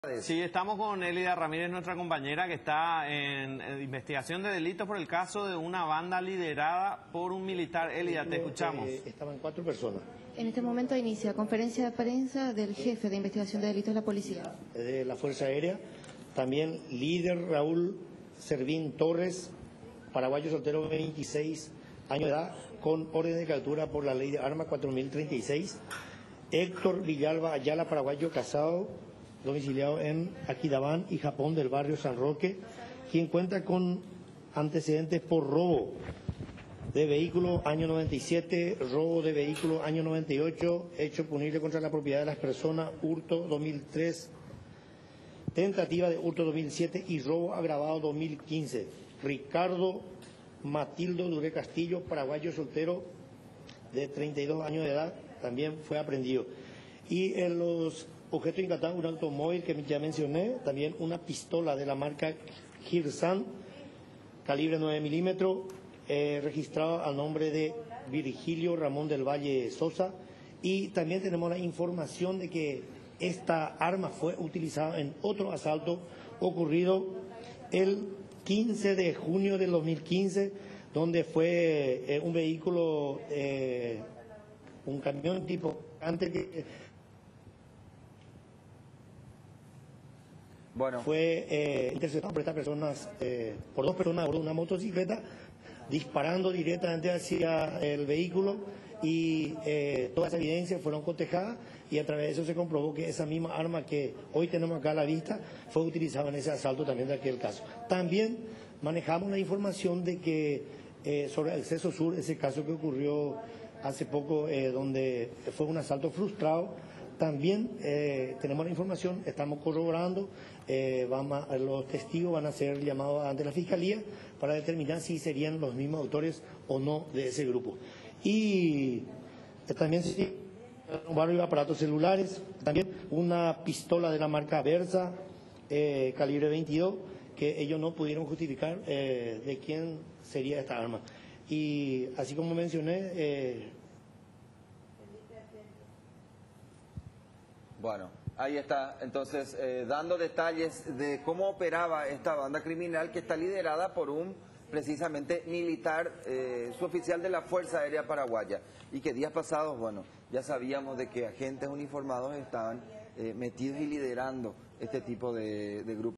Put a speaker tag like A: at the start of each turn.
A: Sí, estamos con Elida Ramírez, nuestra compañera que está en investigación de delitos por el caso de una banda liderada por un militar. Elida, te escuchamos.
B: Estaban 4 personas.
C: En este momento inicia conferencia de prensa del jefe de investigación de delitos de la policía.
B: De la Fuerza Aérea, también líder Raúl Servín Torres, paraguayo soltero, 26 años de edad, con orden de captura por la ley de armas 4036. Héctor Villalba Ayala, paraguayo, casado, domiciliado en Aquidabán y Japón, del barrio San Roque, quien cuenta con antecedentes por robo de vehículo año 97, robo de vehículo año 98, hecho punible contra la propiedad de las personas, hurto 2003, tentativa de hurto 2007 y robo agravado 2015. Ricardo Matildo Duré Castillo, paraguayo soltero de 32 años de edad, también fue aprehendido. Y en los objetos incautados, un automóvil que ya mencioné, también una pistola de la marca Girsan, calibre 9 milímetros, registrado al nombre de Virgilio Ramón del Valle Sosa. Y también tenemos la información de que esta arma fue utilizada en otro asalto ocurrido el 15 de junio del 2015, donde fue un vehículo, un camión tipo antes que...
D: Bueno.
B: Fue interceptado por estas personas, por 2 personas por una motocicleta, disparando directamente hacia el vehículo y todas las evidencias fueron cotejadas y a través de eso se comprobó que esa misma arma que hoy tenemos acá a la vista fue utilizada en ese asalto también de aquel caso. También manejamos la información de que sobre el Acceso Sur, ese caso que ocurrió hace poco, donde fue un asalto frustrado, también tenemos la información, estamos corroborando, los testigos van a ser llamados ante la Fiscalía para determinar si serían los mismos autores o no de ese grupo. Y también un barrio de aparatos celulares, también una pistola de la marca Versa, calibre 22, que ellos no pudieron justificar de quién sería esta arma. Y así como mencioné...
D: Bueno, ahí está, entonces, dando detalles de cómo operaba esta banda criminal que está liderada por un, precisamente, militar, suboficial de la Fuerza Aérea Paraguaya, y que días pasados, bueno, ya sabíamos de que agentes uniformados estaban metidos y liderando este tipo de grupos.